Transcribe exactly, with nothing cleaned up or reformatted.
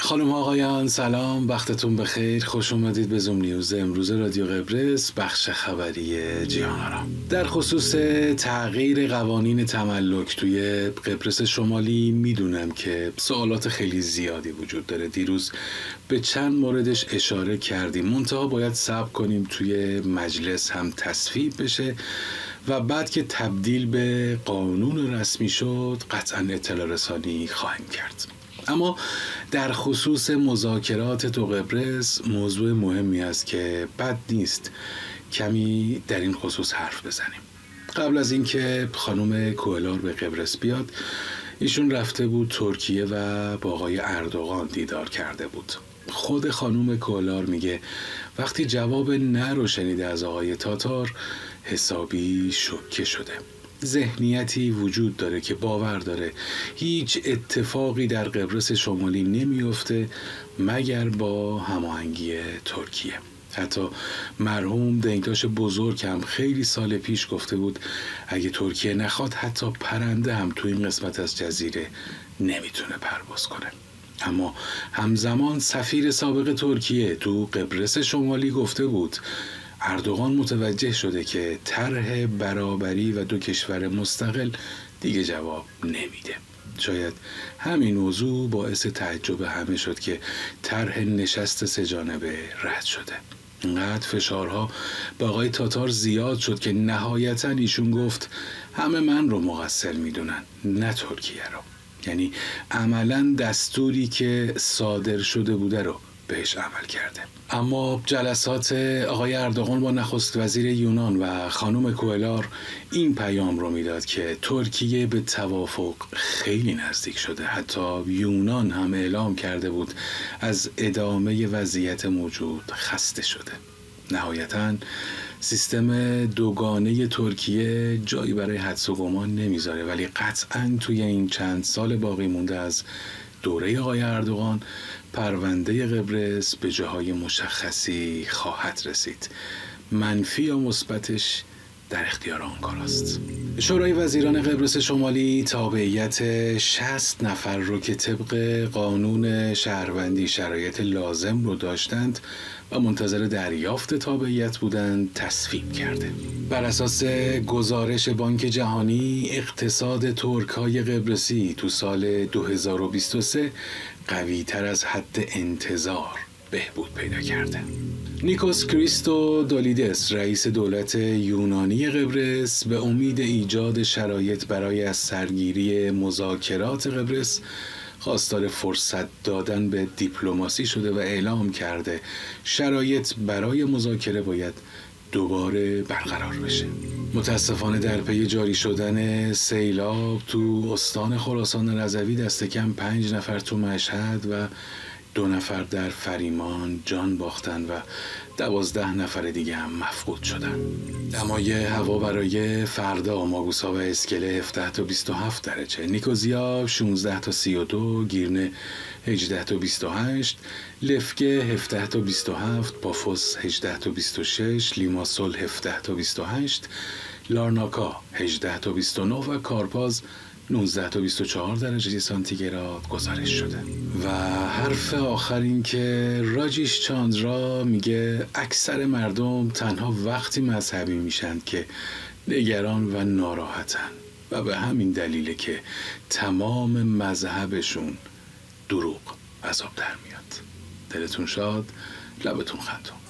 خانم آقایان سلام، وقتتون بخیر، خوش اومدید به زوم نیوز امروز رادیو قبرس، بخش خبری جهان آرام. در خصوص تغییر قوانین تملک توی قبرس شمالی میدونم که سوالات خیلی زیادی وجود داره. دیروز به چند موردش اشاره کردیم، منتها باید صبر کنیم توی مجلس هم تصویب بشه و بعد که تبدیل به قانون رسمی شد قطعا اطلاع رسانی خواهیم کرد. اما در خصوص مذاکرات تو قبرس موضوع مهمی است که بد نیست کمی در این خصوص حرف بزنیم. قبل از اینکه خانم کوهلار به قبرس بیاد، ایشون رفته بود ترکیه و با آقای اردوغان دیدار کرده بود. خود خانم کوهلار میگه وقتی جواب نه رو شنیده از آقای تاتار حسابی شوکه شده. ذهنیتی وجود داره که باور داره هیچ اتفاقی در قبرس شمالی نمیفته مگر با هماهنگی ترکیه. حتی مرحوم دنگداش بزرگ هم خیلی سال پیش گفته بود اگه ترکیه نخواد حتی پرنده هم تو این قسمت از جزیره نمیتونه پرواز کنه. اما همزمان سفیر سابق ترکیه تو قبرس شمالی گفته بود اردوغان متوجه شده که طرح برابری و دو کشور مستقل دیگه جواب نمیده. شاید همین موضوع باعث تعجب همه شد که طرح نشست سه جانبه رد شده. انقدر فشارها به آقای تاتار زیاد شد که نهایتاً ایشون گفت همه من رو مقصر میدونن نه ترکیه رو. یعنی عملاً دستوری که صادر شده بوده رو بهش عمل کرده. اما جلسات آقای اردوغان با نخست وزیر یونان و خانم کوهلار این پیام رو میداد که ترکیه به توافق خیلی نزدیک شده. حتی یونان هم اعلام کرده بود از ادامه وضعیت موجود خسته شده. نهایتاً سیستم دوگانه ترکیه جایی برای حدس و گمان نمیذاره، ولی قطعاً توی این چند سال باقی مونده از دوره آقای اردوغان پرونده قبرس به جاهای مشخصی خواهد رسید. منفی یا مثبتش در اختیار آنکاراست. شورای وزیران قبرس شمالی تابعیت شصت نفر رو که طبق قانون شهروندی شرایط لازم رو داشتند و منتظر دریافت تابعیت بودند تصویب کرده. بر اساس گزارش بانک جهانی اقتصاد ترک‌های قبرسی تو سال دو هزار و بیست و سه قوی تر از حد انتظار بهبود پیدا کرده. نیکوس کریستو دولیدس رئیس دولت یونانی قبرس به امید ایجاد شرایط برای از سرگیری مذاکرات قبرس خواستار فرصت دادن به دیپلماسی شده و اعلام کرده شرایط برای مذاکره باید دوباره برقرار بشه. متاسفانه در پی جاری شدن سیلاب تو استان خراسان رضوی دست کم پنج نفر تو مشهد و دو نفر در فریمان جان باختن و دوازده نفر دیگه هم مفقود شدن. دمای هوا برای فردا ماگوسا و اسکله هفده تا بیست و هفت درجه، نیکوزیا شانزده تا سی و دو، گیرنه هجده تا بیست و هشت، لفکه هفده تا بیست و هفت، پافوس هجده تا بیست و شش، لیماسول هفده تا بیست و هشت، لارناکا هجده تا بیست و نه و کارپاز نوزده تا بیست و چهار درجه سانتیگراد گزارش شده. و حرف آخر این که راجیش چاندرا میگه اکثر مردم تنها وقتی مذهبی میشن که نگران و ناراحتن و به همین دلیله که تمام مذهبشون دروغ عذاب در میاد. دلتون شاد، لبتون خندون.